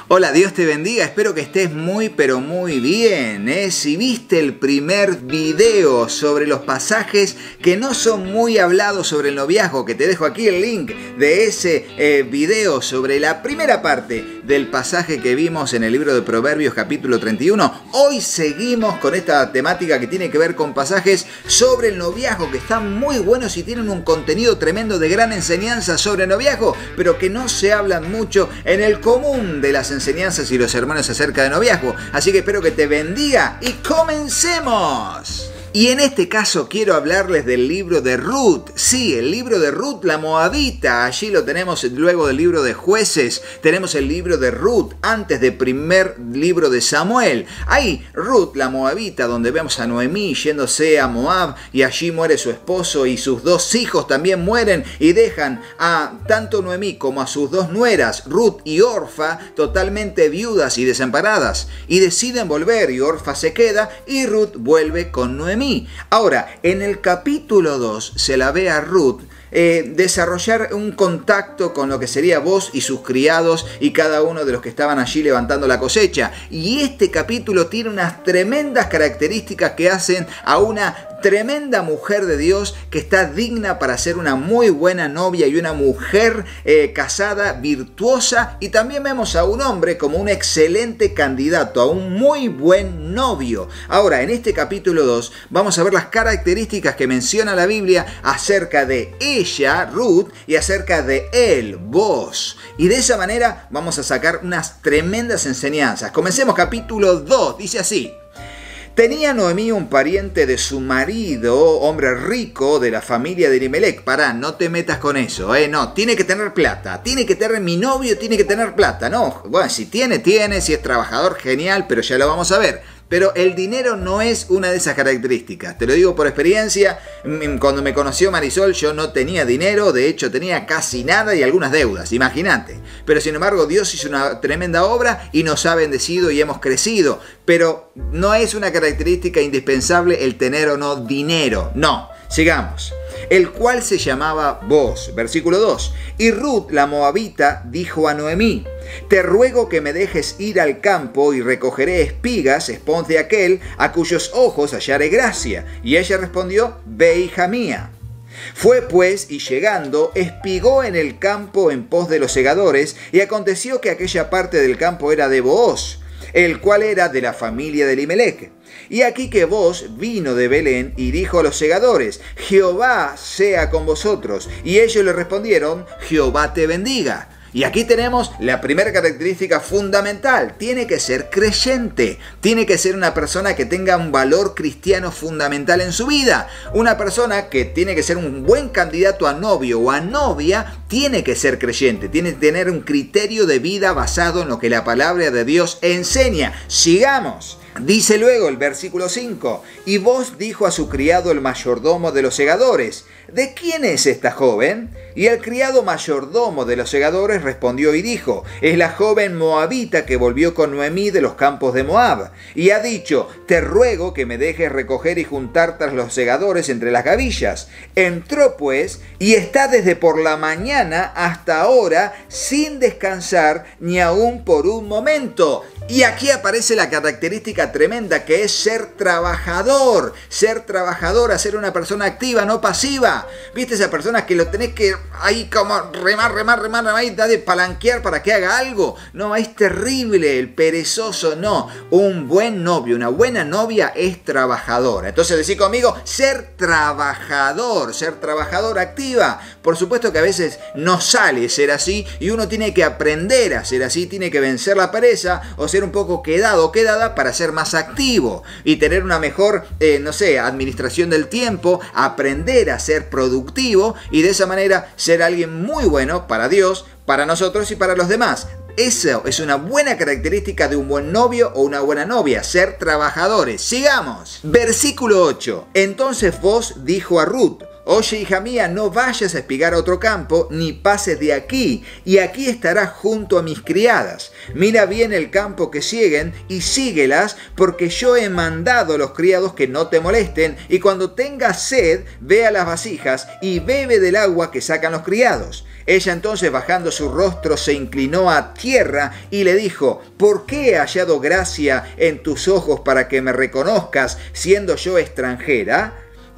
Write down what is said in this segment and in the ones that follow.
Hola, Dios te bendiga, espero que estés muy pero muy bien. Si viste el primer video sobre los pasajes que no son muy hablados sobre el noviazgo, que te dejo aquí el link de ese video sobre la primera parte del pasaje que vimos en el libro de Proverbios capítulo 31, hoy seguimos con esta temática que tiene que ver con pasajes sobre el noviazgo que están muy buenos y tienen un contenido tremendo de gran enseñanza sobre el noviazgo, pero que no se hablan mucho en el común de las enseñanzas y los sermones acerca de noviazgo. Así que espero que te bendiga y comencemos. Y en este caso quiero hablarles del libro de Ruth. Sí, el libro de Ruth la Moabita. Allí lo tenemos luego del libro de Jueces. Tenemos el libro de Ruth antes del primer libro de Samuel. Ahí Ruth la Moabita, donde vemos a Noemí yéndose a Moab y allí muere su esposo y sus dos hijos también mueren y dejan a tanto Noemí como a sus dos nueras, Ruth y Orfa, totalmente viudas y desamparadas. Y deciden volver y Orfa se queda y Ruth vuelve con Noemí. Ahora, en el capítulo 2 se la ve a Ruth desarrollar un contacto con lo que sería Boaz y sus criados y cada uno de los que estaban allí levantando la cosecha. Y este capítulo tiene unas tremendas características que hacen a una tremenda mujer de Dios que está digna para ser una muy buena novia y una mujer casada, virtuosa, y también vemos a un hombre como un excelente candidato, a un muy buen novio. Ahora, en este capítulo 2 vamos a ver las características que menciona la Biblia acerca de ella, Ruth, y acerca de él, Boaz. Y de esa manera vamos a sacar unas tremendas enseñanzas. Comencemos capítulo 2, dice así. Tenía Noemí un pariente de su marido, hombre rico de la familia de Elimelech. Pará, no te metas con eso, no, tiene que tener plata, tiene que tener, mi novio tiene que tener plata, no, bueno, si tiene, si es trabajador, genial, pero ya lo vamos a ver. Pero el dinero no es una de esas características. Te lo digo por experiencia. Cuando me conoció Marisol yo no tenía dinero. De hecho tenía casi nada y algunas deudas. Imagínate. Pero sin embargo Dios hizo una tremenda obra y nos ha bendecido y hemos crecido. Pero no es una característica indispensable el tener o no dinero. No. Sigamos. El cual se llamaba Boaz. Versículo 2. Y Ruth la Moabita dijo a Noemí: te ruego que me dejes ir al campo y recogeré espigas, espons de aquel a cuyos ojos hallaré gracia. Y ella respondió: ve, hija mía. Fue pues, y llegando, espigó en el campo en pos de los segadores, y aconteció que aquella parte del campo era de Booz, el cual era de la familia de Elimelech. Y aquí que Booz vino de Belén y dijo a los segadores: Jehová sea con vosotros. Y ellos le respondieron: Jehová te bendiga. Y aquí tenemos la primera característica fundamental. Tiene que ser creyente. Tiene que ser una persona que tenga un valor cristiano fundamental en su vida. Una persona que tiene que ser un buen candidato a novio o a novia, tiene que ser creyente. Tiene que tener un criterio de vida basado en lo que la palabra de Dios enseña. Sigamos. Dice luego el versículo 5, y Boaz dijo a su criado el mayordomo de los segadores: ¿de quién es esta joven? Y el criado mayordomo de los segadores respondió y dijo: es la joven moabita que volvió con Noemí de los campos de Moab. Y ha dicho: te ruego que me dejes recoger y juntar tras los segadores entre las gavillas. Entró pues, y está desde por la mañana hasta ahora sin descansar ni aún por un momento. Y aquí aparece la característica tremenda que es ser trabajador. Ser trabajadora, ser una persona activa, no pasiva. ¿Viste esas personas que lo tenés que ahí como remar y de palanquear para que haga algo? No, es terrible, el perezoso no. Un buen novio, una buena novia es trabajadora. Entonces decí conmigo, ser trabajador activa. Por supuesto que a veces no sale ser así y uno tiene que aprender a ser así, tiene que vencer la pereza o ser un poco quedado o quedada para ser más activo y tener una mejor, administración del tiempo, aprender a ser productivo y de esa manera ser alguien muy bueno para Dios, para nosotros y para los demás. Eso es una buena característica de un buen novio o una buena novia, ser trabajadores. Sigamos. Versículo 8. Entonces Boaz dijo a Ruth: oye, hija mía, no vayas a espigar a otro campo, ni pases de aquí, y aquí estarás junto a mis criadas. Mira bien el campo que siguen y síguelas, porque yo he mandado a los criados que no te molesten, y cuando tengas sed, ve a las vasijas y bebe del agua que sacan los criados. Ella entonces, bajando su rostro, se inclinó a tierra y le dijo: ¿por qué he hallado gracia en tus ojos para que me reconozcas, siendo yo extranjera?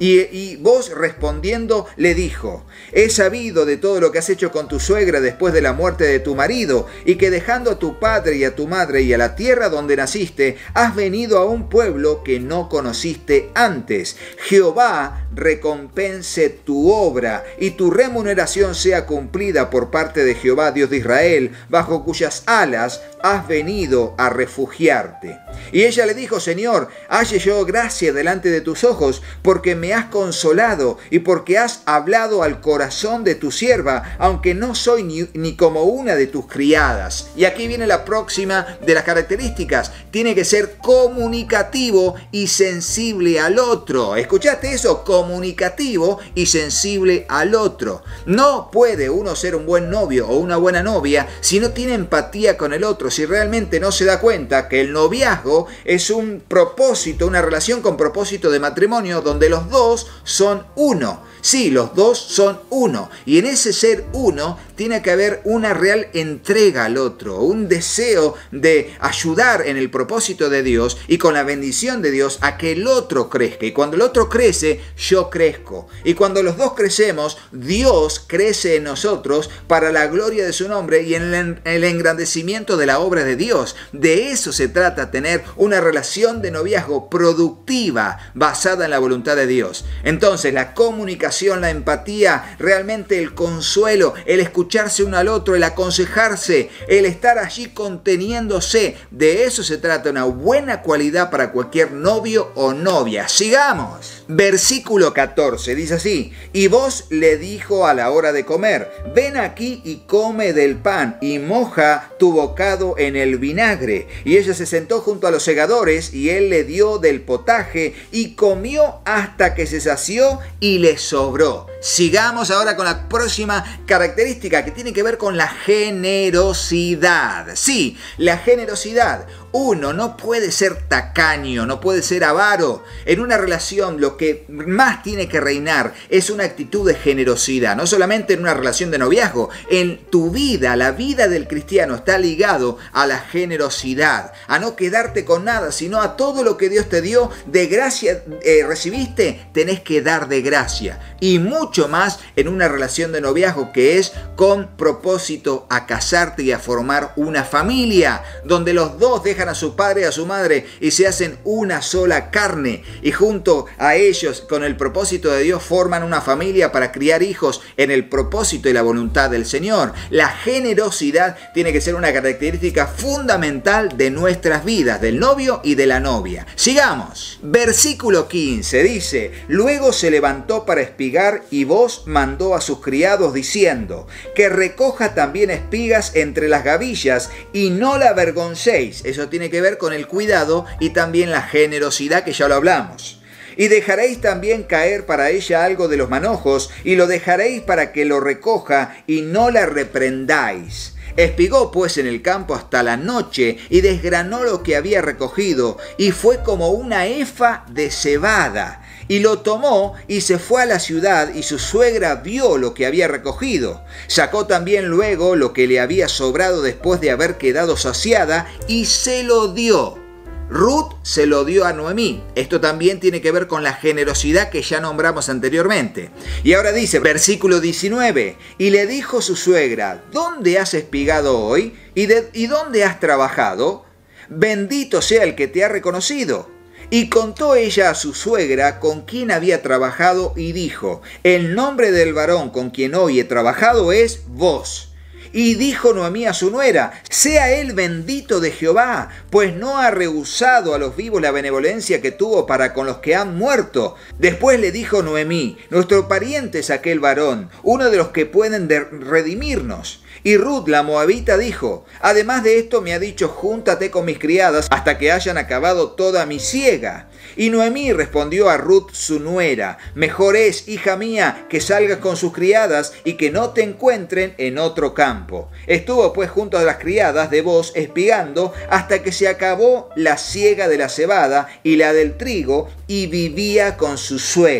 Y vos respondiendo le dijo: he sabido de todo lo que has hecho con tu suegra después de la muerte de tu marido, y que dejando a tu padre y a tu madre y a la tierra donde naciste, has venido a un pueblo que no conociste antes. Jehová recompense tu obra y tu remuneración sea cumplida por parte de Jehová, Dios de Israel, bajo cuyas alas has venido a refugiarte. Y ella le dijo: Señor, halle yo gracia delante de tus ojos, porque me has consolado y porque has hablado al corazón de tu sierva, aunque no soy ni como una de tus criadas. Y aquí viene la próxima de las características: tiene que ser comunicativo y sensible al otro. ¿Escuchaste eso? Comunicativo y sensible al otro. No puede uno ser un buen novio o una buena novia si no tiene empatía con el otro, si realmente no se da cuenta que el noviazgo es un propósito, una relación con propósito de matrimonio donde los dos son uno. Sí, los dos son uno. Y en ese ser uno tiene que haber una real entrega al otro, un deseo de ayudar en el propósito de Dios y con la bendición de Dios a que el otro crezca. Y cuando el otro crece, yo crezco. Y cuando los dos crecemos, Dios crece en nosotros para la gloria de su nombre y en el engrandecimiento de la obra de Dios. De eso se trata, tener una relación de noviazgo productiva basada en la voluntad de Dios. Entonces, la comunicación, la empatía, realmente el consuelo, el escucharse uno al otro, el aconsejarse, el estar allí conteniéndose, de eso se trata, una buena cualidad para cualquier novio o novia. Sigamos. Versículo 14, dice así: y vos le dijo a la hora de comer: ven aquí y come del pan y moja tu bocado en el vinagre. Y ella se sentó junto a los segadores y él le dio del potaje y comió hasta que se sació y le sobró. Sigamos ahora con la próxima característica, que tiene que ver con la generosidad. Sí, la generosidad. Uno no puede ser tacaño, no puede ser avaro. En una relación lo que más tiene que reinar es una actitud de generosidad. No solamente en una relación de noviazgo, en tu vida, la vida del cristiano está ligado a la generosidad. A no quedarte con nada, sino a todo lo que Dios te dio de gracia, recibiste, tenés que dar de gracia. Y mucho más en una relación de noviazgo que es con propósito a casarte y a formar una familia, donde los dos dejan a su padre y a su madre y se hacen una sola carne, y junto a ellos, con el propósito de Dios, forman una familia para criar hijos en el propósito y la voluntad del Señor. La generosidad tiene que ser una característica fundamental de nuestras vidas, del novio y de la novia. Sigamos. Versículo 15 dice: luego se levantó para espigar y vos mandó a sus criados diciendo: que recoja también espigas entre las gavillas y no la avergoncéis. Eso tiene que ver con el cuidado y también la generosidad, que ya lo hablamos. Y dejaréis también caer para ella algo de los manojos, y lo dejaréis para que lo recoja, y no la reprendáis. Espigó pues en el campo hasta la noche, y desgranó lo que había recogido, y fue como una efa de cebada. Y lo tomó y se fue a la ciudad, y su suegra vio lo que había recogido. Sacó también luego lo que le había sobrado después de haber quedado saciada, y se lo dio. Ruth se lo dio a Noemí. Esto también tiene que ver con la generosidad que ya nombramos anteriormente. Y ahora dice, versículo 19, y le dijo su suegra: ¿dónde has espigado hoy? ¿Y dónde has trabajado? Bendito sea el que te ha reconocido. Y contó ella a su suegra con quien había trabajado y dijo: el nombre del varón con quien hoy he trabajado es vos. Y dijo Noemí a su nuera: sea él bendito de Jehová, pues no ha rehusado a los vivos la benevolencia que tuvo para con los que han muerto. Después le dijo Noemí: nuestro pariente es aquel varón, uno de los que pueden redimirnos. Y Ruth la moabita dijo: además de esto me ha dicho: júntate con mis criadas hasta que hayan acabado toda mi siega. Y Noemí respondió a Ruth su nuera: mejor es, hija mía, que salgas con sus criadas y que no te encuentren en otro campo. Estuvo pues junto a las criadas de Booz espigando hasta que se acabó la siega de la cebada y la del trigo, y vivía con su suegra.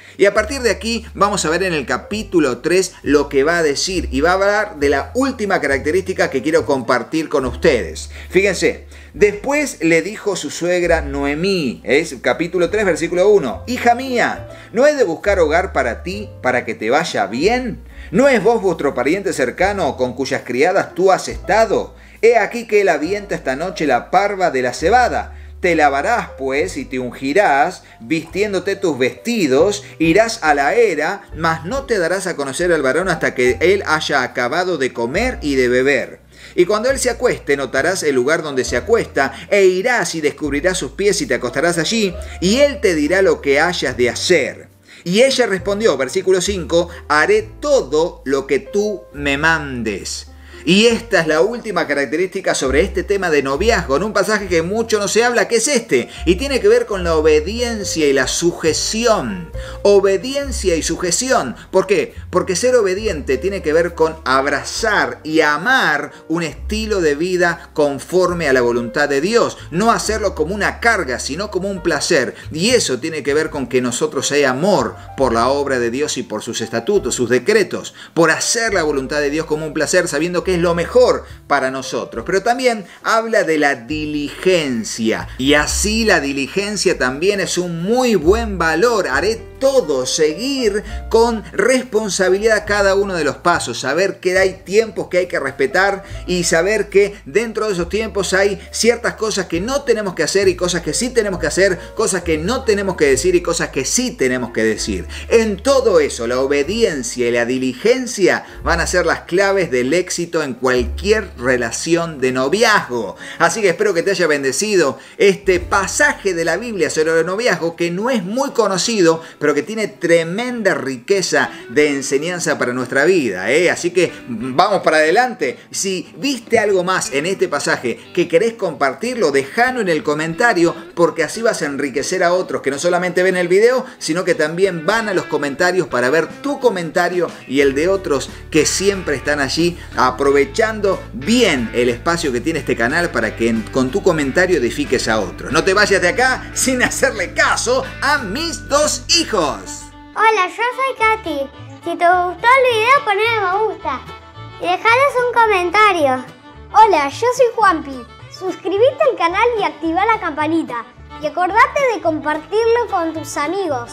Y a partir de aquí vamos a ver en el capítulo 3 lo que va a decir y va a hablar de la última característica que quiero compartir con ustedes. Fíjense, después le dijo su suegra Noemí, es capítulo 3 versículo 1, hija mía, ¿no he de buscar hogar para ti para que te vaya bien? ¿No es vos vuestro pariente cercano con cuyas criadas tú has estado? He aquí que él avienta esta noche la parva de la cebada. Te lavarás, pues, y te ungirás, vistiéndote tus vestidos, irás a la era, mas no te darás a conocer al varón hasta que él haya acabado de comer y de beber. Y cuando él se acueste, notarás el lugar donde se acuesta, e irás y descubrirás sus pies y te acostarás allí, y él te dirá lo que hayas de hacer. Y ella respondió, versículo 5, haré todo lo que tú me mandes. Y esta es la última característica sobre este tema de noviazgo, en un pasaje que mucho no se habla, que es este, y tiene que ver con la obediencia y la sujeción. Obediencia y sujeción. ¿Por qué? Porque ser obediente tiene que ver con abrazar y amar un estilo de vida conforme a la voluntad de Dios. No hacerlo como una carga, sino como un placer. Y eso tiene que ver con que nosotros hay amor por la obra de Dios y por sus estatutos, sus decretos, por hacer la voluntad de Dios como un placer, sabiendo que es lo mejor para nosotros. Pero también habla de la diligencia, y así la diligencia también es un muy buen valor. Haré todo, seguir con responsabilidad cada uno de los pasos, saber que hay tiempos que hay que respetar y saber que dentro de esos tiempos hay ciertas cosas que no tenemos que hacer y cosas que sí tenemos que hacer, cosas que no tenemos que decir y cosas que sí tenemos que decir. En todo eso, la obediencia y la diligencia van a ser las claves del éxito en cualquier relación de noviazgo. Así que espero que te haya bendecido este pasaje de la Biblia sobre el noviazgo, que no es muy conocido, pero que tiene tremenda riqueza de enseñanza para nuestra vida, Así que vamos para adelante. Si viste algo más en este pasaje que querés compartirlo, dejalo en el comentario, porque así vas a enriquecer a otros que no solamente ven el video, sino que también van a los comentarios para ver tu comentario y el de otros que siempre están allí aprovechando bien el espacio que tiene este canal para que con tu comentario edifiques a otros. No te vayas de acá sin hacerle caso a mis dos hijos. Hola, yo soy Katy. Si te gustó el video, ponle me gusta y dejales un comentario. Hola, yo soy Juanpi. Suscríbete al canal y activa la campanita. Y acordate de compartirlo con tus amigos.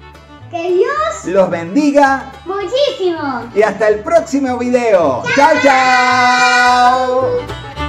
Que Dios los bendiga muchísimo. Y hasta el próximo video. ¡Chao, chao!